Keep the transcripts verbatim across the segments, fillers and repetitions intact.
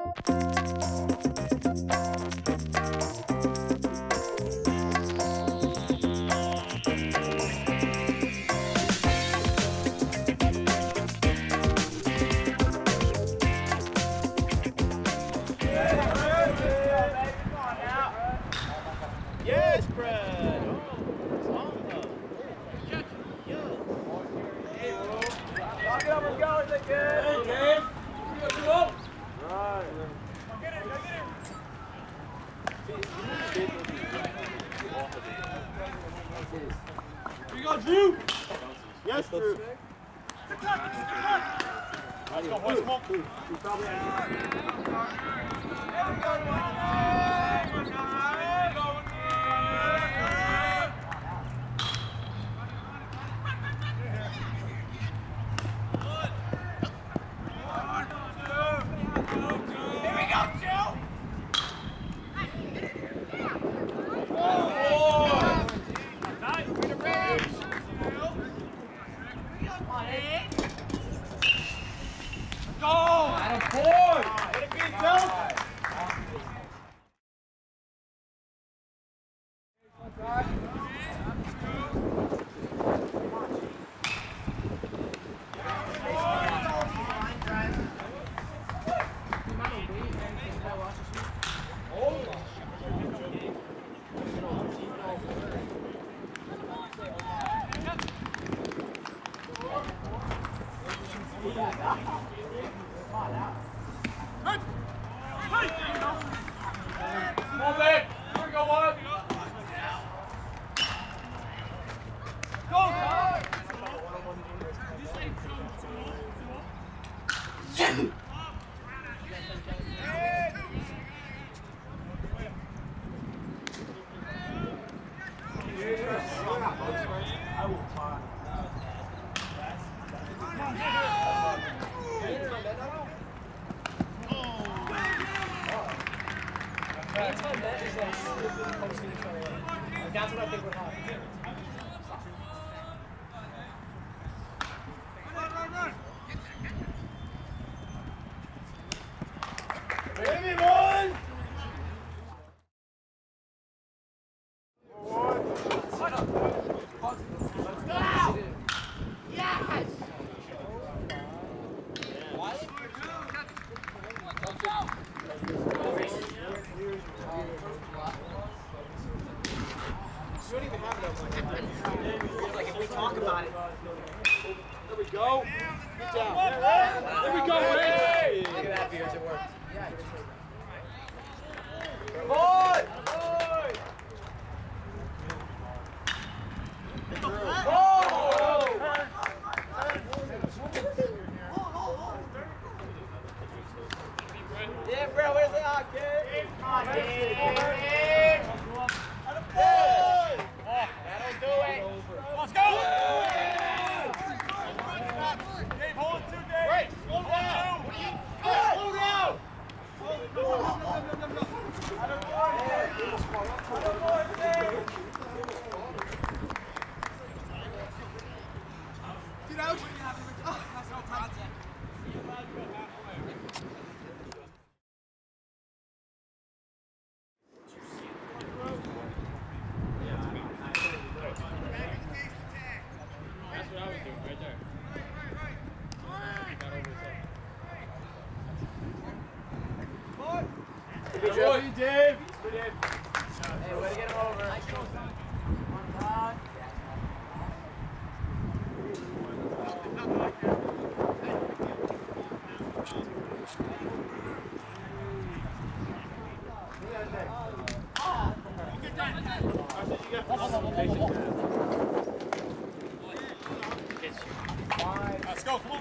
Yes, Drew. Let's go, boys. Come on. That's what I think would happen. Like if we talk about it. There we go. Good down. There we go. Hey! Look at that, Beers. It worked. Yeah. Boy! Yeah, bro. Where's the hot kid? Come on, Dave. That'll do it. Let's go! Dave, hold it two, Dave. Wait, slow down. Slow down. Dude, I was oh, that's no contact. Good job, Dave. Hey, way to get him over. One time. Let's go, come on.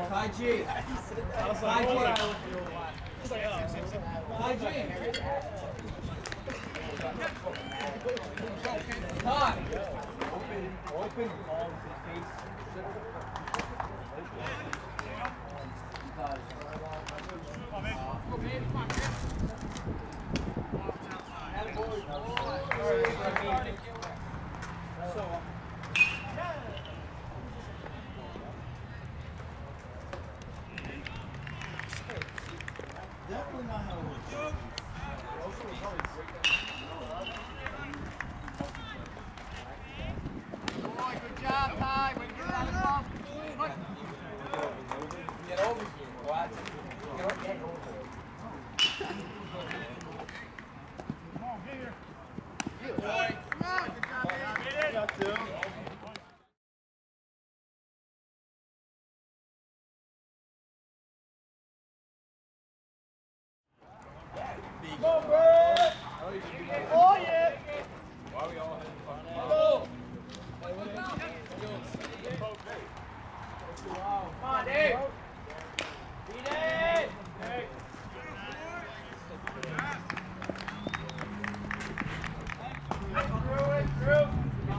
High G. High G. High G. High. Open, open, ball to the face. Definitely not how it works. Good job, Ty. When you get out of the ball. Get over here. What? Get over here. Come on, get here. Good boy. Come on. Good job, man. Get it. Got two. Come on, Brad. Oh, yeah. Why are we all having fun? Go. Come on, Dave. Beat it. Through it, through.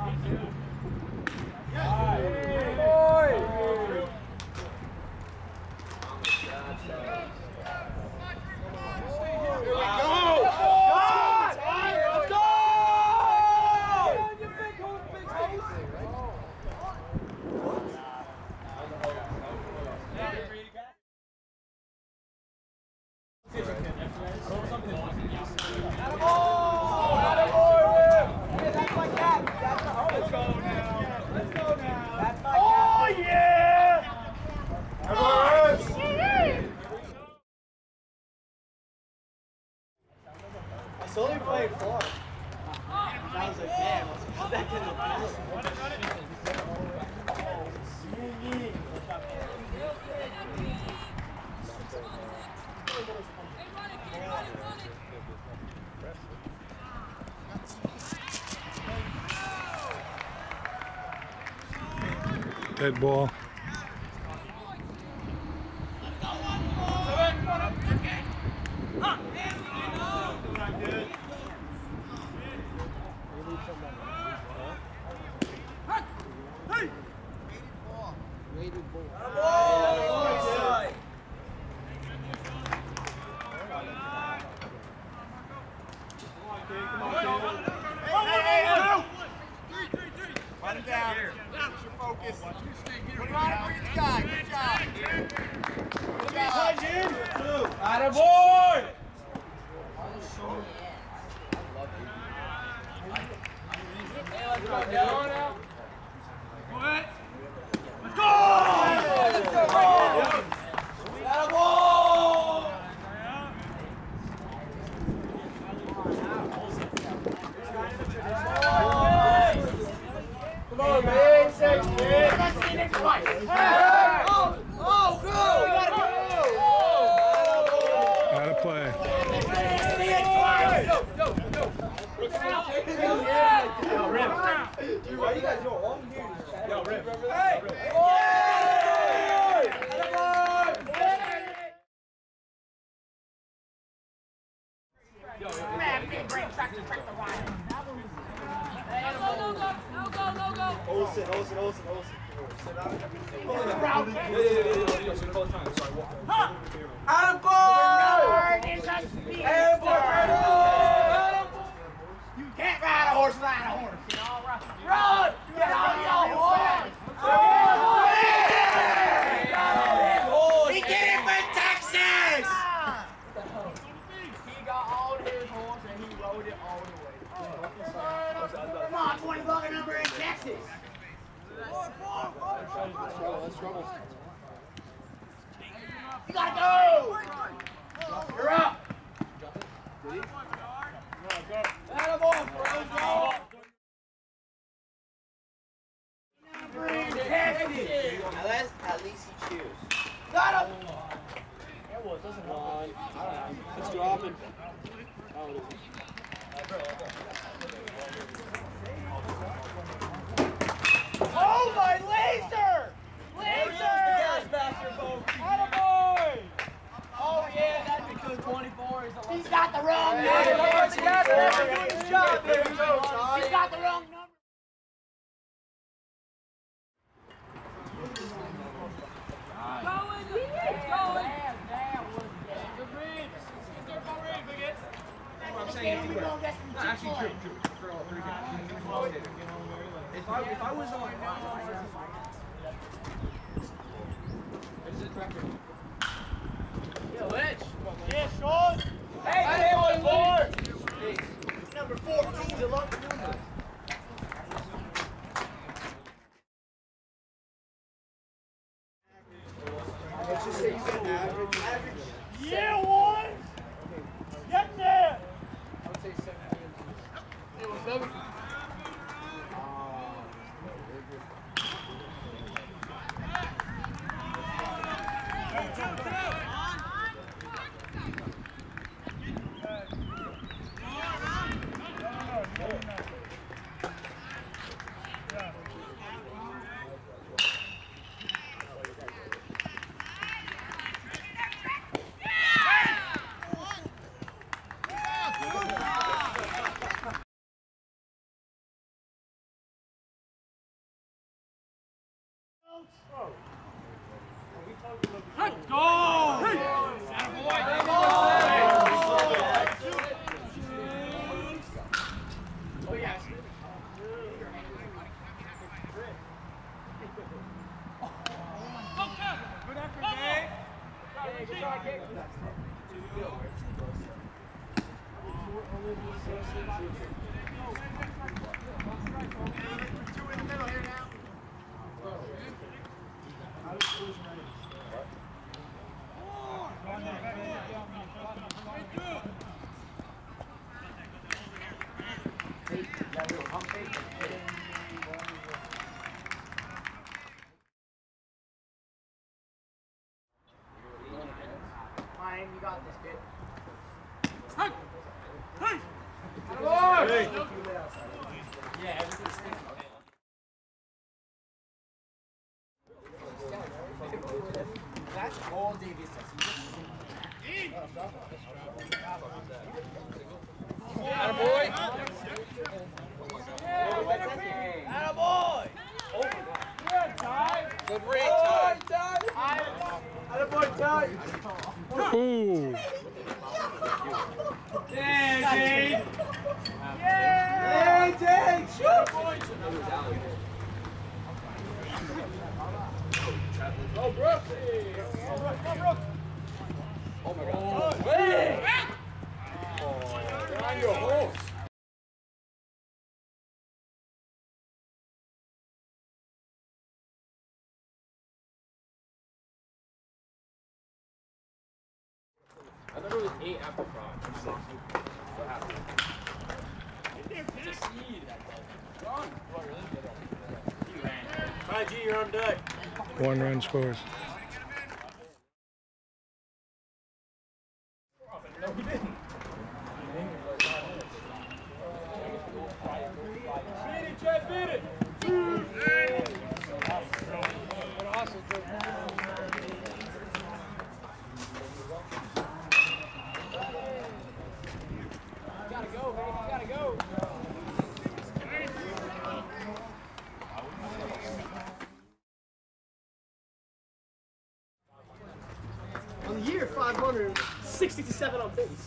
It's only playing four. I was like, damn, that could have Dead ball. Run it down. Get your focus. Put it on for your guy. Good job. Good job. Atta boy! Let's go now. Go ahead. Let's go! Let's go! Atta boy! Come on, man. Six, man. Let's see it twice. Hey! Oh, oh, go! We gotta go! Gotta play. See it twice. Go, go, go! Yo, Rip. Dude, why you guys doing all here? Yo, Rip. Hey! Boy! Man, big brain track to track the wire. Olsen, Olsen, Olsen, Olsen. Atta boy! You can't ride a horse without a horse. You know, run! Run! Get on your horse! He did it for Texas! He got on his horse and he rode it all the way. Come on, twenty bucket number in Texas. You gotta go! You're up! Atta boy, bro, go! Number in Texas! Unless at least he cheers. Got him! It's dropping. Oh, my laser! Laser! Faster, folks. game, we don't get some Actually, true, true. For all three games. If I if I was on Is it correct? Yeah, Lynch. Yeah, Sean. Hey, hey, one more. Number fourteen, the lucky number. Let's just say you get average. Average. Yeah, one. Get there. I would say seventeen. It was seven. Let's go! Fine, you got this, kid. Hey! Hey! Yeah, everything's stinking. That's all Davies does. Attaboy. Attaboy. Good read, Ty. Attaboy, Ty. Ooh. Yeah, Jade! Hey, Jake, shoot. Oh, Brooks. Oh, my God. Hey! Oh, you're on your horse. I thought it was eight after fraud. What happened? It's a seed. Gone. What, really? He ran. All right, G, you're on deck. One run scores. No, he didn't. Beat it, Chad, beat it! Gotta go, man. You gotta go. On the year, five hundred sixty-seven on base.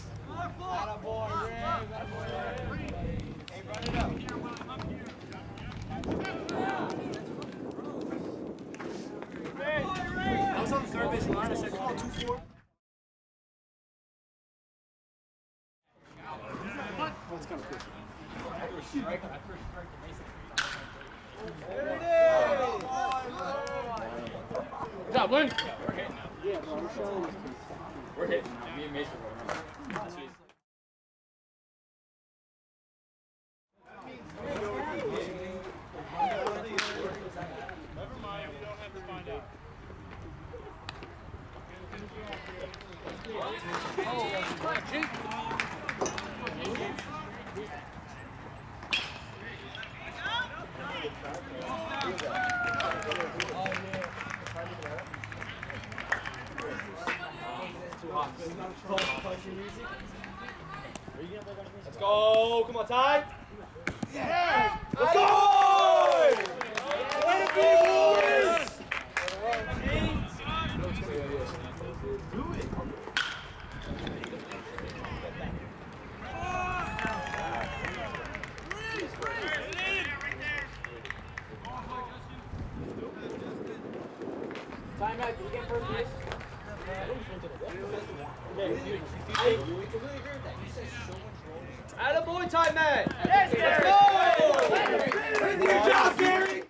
I was on the third base line. I said, come on, two four. That's kind of cool. Good job, Lynn. Yeah, bro, I'm showing you. We're hitting. Me and Mason were running. Never mind, you don't have to find out. Let's go. Come on, Ty. Yeah. Let's go. Way to be, boys. Do it. Attaboy time, man! Yes, Let's go! Good job, Gary!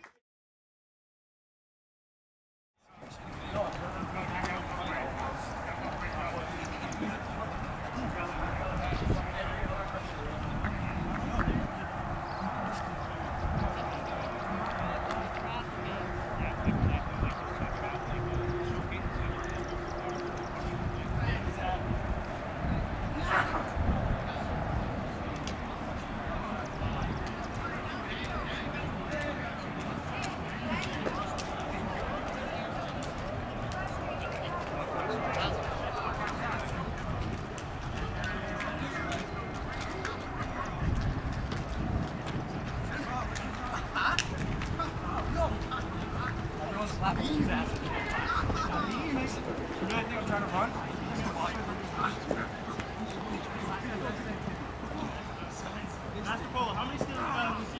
You guys think I'm trying to run?